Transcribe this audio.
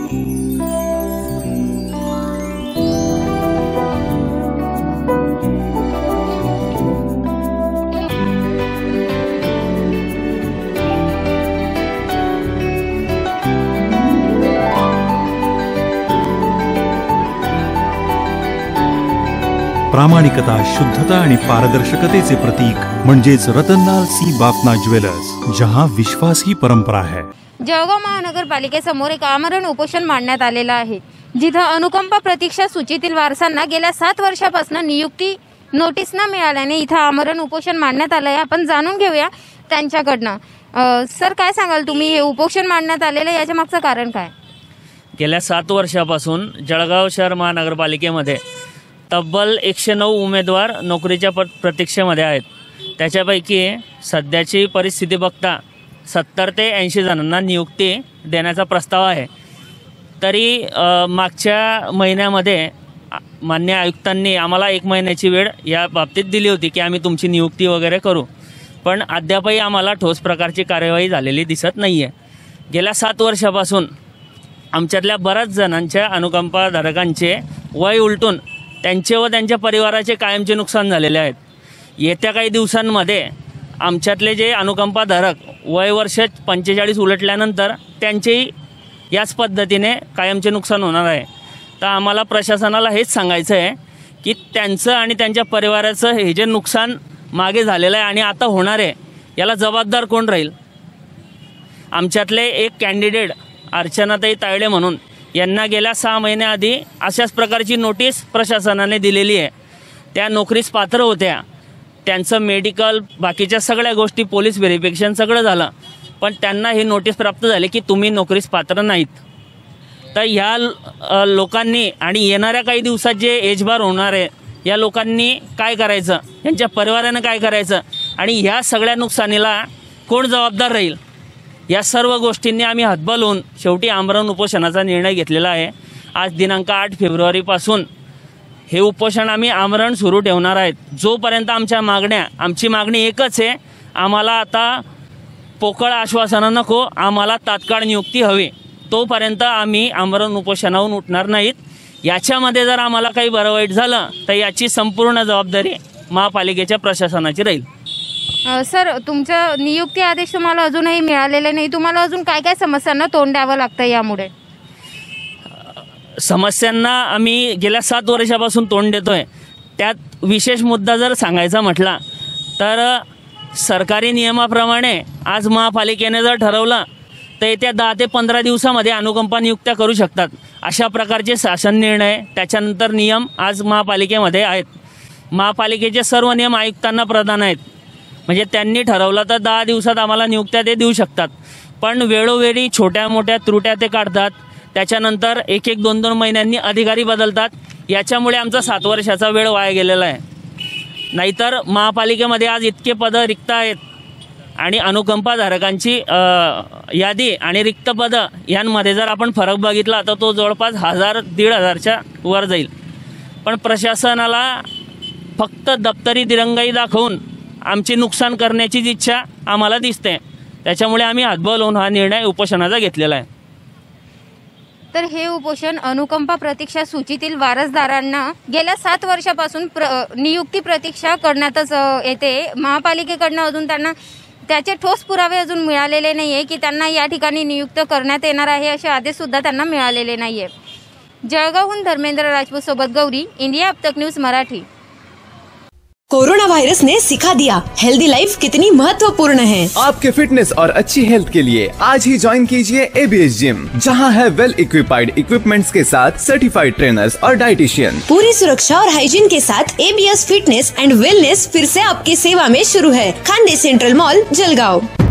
प्रामाणिकता, शुद्धता आणि पारदर्शकतेचे प्रतीक म्हणजेच रतनलाल सी बाफना ज्वेलर्स, जहां विश्वास ही परंपरा है। जळगाव महानगरपालिकेसमोर एक आमरण उपोषण मांडण्यात आलेलं आहे, जिथं अनुकंपा प्रतीक्षा सूचीतील वारसांना गेल्या 7 वर्षापासून नियुक्ती नोटीस न मिळाल्याने इथं आमरण उपोषण मांडण्यात आलंय। आपण जाणून घेऊया त्यांच्याकडनं। सर, काय सांगाल तुम्ही, हे उपोषण मांडण्यात आलेलं याच्या मागचं कारण काय? गेल्या 7 वर्षापासून जळगाव शहर महानगरपालिकेमध्ये तब्बल 109 उमेदवार नोकरीच्या प्रतीक्षेमध्ये आहेत। त्याच्यापैकी सध्याची परिस्थिती बघता 70 ते 80 जणांना नियुक्ती देण्याचा प्रस्ताव आहे। तरी मागच्या महिन्यामध्ये मान्य आयुक्तांनी आम्हाला 1 महिन्याची वेळ या बाबतीत दिली होती की आम्ही तुमची नियुक्ती वगैरे करू, पण अद्यापही आम्हाला ठोस प्रकारची कार्यवाही झालेली दिसत नाही आहे। गेल्या 7 वर्षापासून आमच्यातल्या बऱ्याच जणांच्या अनुकंपाधारकांचे वय उलटून त्यांचे व त्यांच्या परिवाराचे कायमचे नुकसान झालेले आहेत। येत्या काही दिवसांमध्ये आमच्यातले जे अनुकंपाधारक वय वर्ष 45 उलटल्यानंतर त्यांचेही याच पद्धतीने कायमचे नुकसान होणार आहे। तर आम्हाला प्रशासनाला हेच सांगायचं आहे की त्यांचं आणि त्यांच्या परिवाराचं हे जे नुकसान मागे झालेलं आहे आणि आता होणार आहे, याला जबाबदार कोण राहील? आमच्यातले एक कॅन्डिडेट अर्चनाताई तायडे म्हणून यांना गेल्या 6 महिन्याआधी अशाच प्रकारची नोटीस प्रशासनाने दिलेली आहे। त्या नोकरीस पात्र होत्या, त्यांचं मेडिकल, बाकीच्या सगळ्या गोष्टी, पोलीस व्हेरिफिकेशन सगळं झालं, पण त्यांना ही नोटीस प्राप्त झाली की तुम्ही नोकरीस पात्र नाहीत। तर ह्या लोकांनी आणि येणाऱ्या काही दिवसात जे एजबार होणार आहे या लोकांनी काय करायचं, यांच्या परिवारानं काय करायचं आणि ह्या सगळ्या नुकसानीला कोण जबाबदार राहील, या सर्व गोष्टींनी आम्ही हातबल होऊन शेवटी आमरण उपोषणाचा निर्णय घेतलेला आहे। आज दिनांक 8 फेब्रुवारीपासून हे उपोषण आम्ही आमरण सुरू ठेवणार आहेत, जोपर्यंत आमची मागणी एकच आहे, आम्हाला आता पोकळ आश्वासनं नको, आम्हाला तात्काळ नियुक्ती हवी। तोपर्यंत आम्ही आमरण उपोषणावरून उठणार नाहीत। याच्यामध्ये जर आम्हाला काही बरं वाईट झालं तर याची संपूर्ण जबाबदारी महापालिकेच्या प्रशासनाची राहील। सर, तुमचा नियुक्ती आदेश तुम्हाला अजूनही मिळालेला नाही, तुम्हाला अजून काय काय समस्यांना तोंड द्यावं लागतं? यामुळे समस्यांना आम्ही गेल्या 7 वर्षापासून तोंड देतोय। त्यात विशेष मुद्दा जर सांगायचा म्हटला तर सरकारी नियमाप्रमाणे आज महापालिकेने जर ठरवलं तर येत्या 10 ते 15 दिवसामध्ये अनुकंपा नियुक्त्या करू शकतात, अशा प्रकारचे शासन निर्णय, त्याच्यानंतर नियम आज महापालिकेमध्ये आहेत। महापालिकेचे सर्व नियम आयुक्तांना प्रदान आहेत, म्हणजे त्यांनी ठरवलं तर 10 दिवसात आम्हाला नियुक्त्या ते देऊ शकतात, पण वेळोवेळी छोट्या मोठ्या त्रुट्या ते काढतात। त्याच्यानंतर 1-1, 2-2 महिन्यांनी अधिकारी बदलतात। याच्यामुळे आमचा 7 वर्षाचा वेळ वाया गेलेला आहे। नाहीतर महापालिकेमध्ये आज इतके पदं रिक्त आहेत आणि अनुकंपाधारकांची यादी आणि रिक्त पदं यांमध्ये जर आपण फरक बघितला तर तो जवळपास 1000-1500च्या वर जाईल। पण प्रशासनाला फक्त दप्तरी दिरंगाई दाखवून आमची नुकसान करण्याची इच्छा आम्हाला दिसते, त्याच्यामुळे आम्ही हातबल होऊन हा निर्णय उपोषणाचा घेतलेला आहे। तर हे उपोषण अनुकंपा प्रतीक्षा सूचीतील वारसदारांना गेल्या 7 वर्षापासून नियुक्ती प्रतीक्षा करण्यातच येते। महापालिकेकडनं अजून त्यांना त्याचे ठोस पुरावे अजून मिळालेले नाहीये की त्यांना या ठिकाणी नियुक्त करण्यात येणार आहे, असे आदेश सुद्धा त्यांना मिळालेले नाहीये। जळगावहून धर्मेंद्र राजपूत सोबत गौरी, इंडिया अब तक न्यूज मराठी। कोरोना वायरस ने सिखा दिया हेल्दी लाइफ कितनी महत्वपूर्ण है। आपके फिटनेस और अच्छी हेल्थ के लिए आज ही ज्वाइन कीजिए ABS जिम, जहां है वेल इक्विपाइड इक्विपमेंट्स के साथ सर्टिफाइड ट्रेनर्स और डाइटिशियन। पूरी सुरक्षा और हाइजीन के साथ ABS फिटनेस एंड वेलनेस फिर से आपकी सेवा में शुरू है। Khande central mall, Jalgaon.